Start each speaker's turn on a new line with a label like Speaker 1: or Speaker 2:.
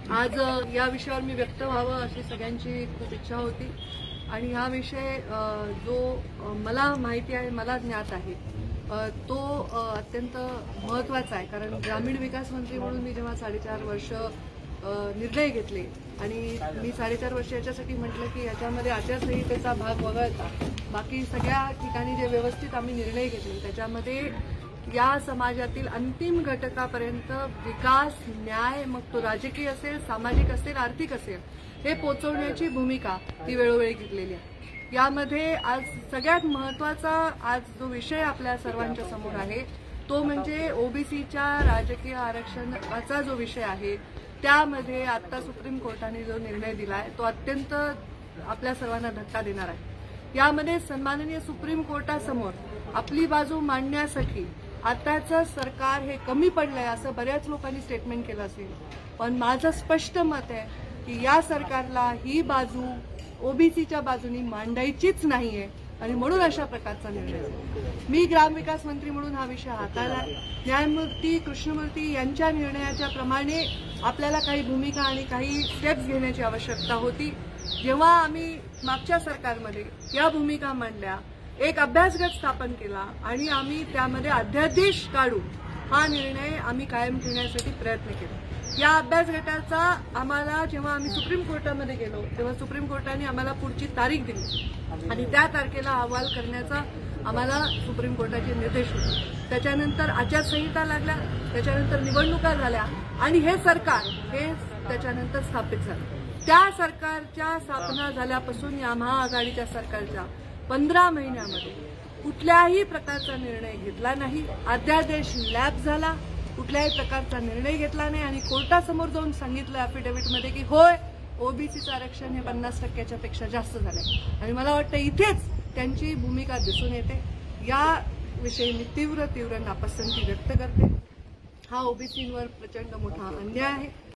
Speaker 1: आज या विषयावर मी व्यक्त व्हावं अशी सगळ्यांची खूप इच्छा होती आणि हा विषय जो मला माहिती आहे, मला ज्ञात आहे, तो अत्यंत महत्त्वाचा आहे. कारण ग्रामीण विकास मंत्री म्हणून मी जेव्हा 4.5 वर्ष निर्णय घेतले आणि मी 4.5 वर्ष याच्यासाठी म्हटलं की याच्यामध्ये आचारसंहितेचा भाग वगळता बाकी सगळ्या ठिकाणी जे व्यवस्थित आम्ही निर्णय घेतले त्याच्यामध्ये या समाजातील अंतिम घटकापर्यंत विकास, न्याय, मग तो राजकीय असेल, सामाजिक असेल, आर्थिक असेल, हे पोहोचवण्याची भूमिका ती वेळोवेळी घेतलेली आहे. यामध्ये आज सगळ्यात महत्त्वाचा आज जो विषय आपल्या सर्वांच्या समोर आहे तो म्हणजे ओबीसीच्या राजकीय आरक्षणाचा जो विषय आहे. त्यामध्ये आता सुप्रीम कोर्टाने जो निर्णय दिलाय तो अत्यंत आपल्या सर्वांना धक्का देणार आहे. यामध्ये सन्माननीय सुप्रीम कोर्टासमोर आपली बाजू मांडण्यासाठी आताचं सरकार हे कमी पडलंय असं बऱ्याच लोकांनी स्टेटमेंट केलं असेल, पण माझं स्पष्ट मत आहे की या सरकारला ही बाजू ओबीसीच्या बाजूनी मांडायचीच नाहीये आणि म्हणून अशा प्रकारचा निर्णय झाला. मी ग्रामविकास मंत्री म्हणून हा विषय हाताळला. न्यायमूर्ती कृष्णमूर्ती यांच्या निर्णयाच्या प्रमाणे आपल्याला काही भूमिका आणि काही स्टेप्स घेण्याची आवश्यकता होती. जेव्हा आम्ही मागच्या सरकारमध्ये या भूमिका मांडल्या, एक अभ्यास गट स्थापन केला आणि आम्ही त्यामध्ये अध्यादेश काढून हा निर्णय आम्ही कायम ठेवण्यासाठी प्रयत्न केला. या अभ्यास गटाचा आम्हाला जेव्हा आम्ही सुप्रीम कोर्टामध्ये गेलो तेव्हा सुप्रीम कोर्टाने आम्हाला पुढची तारीख दिली आणि त्या तारखेला अहवाल करण्याचा आम्हाला सुप्रीम कोर्टाचे निर्देश होते. त्याच्यानंतर आचारसंहिता लागल्या, त्याच्यानंतर निवडणुका झाल्या आणि हे सरकार हे त्याच्यानंतर स्थापित झालं. त्या सरकारच्या स्थापना झाल्यापासून या महाआघाडीच्या सरकारच्या 15 महिन्यामध्ये कुठल्याही प्रकारचा निर्णय घेतला नाही. अध्यादेश लॅप झाला, कुठल्याही प्रकारचा निर्णय घेतला नाही आणि कोर्टासमोर जाऊन सांगितलं अॅफिडेव्हिटमध्ये की होय, ओबीसीचं आरक्षण हे 50% पेक्षा जास्त झालंय आणि मला वाटतं इथेच त्यांची भूमिका दिसून येते. या विषयी मी तीव्र नापसंती व्यक्त करते. हा ओबीसींवर प्रचंड मोठा अन्याय आहे.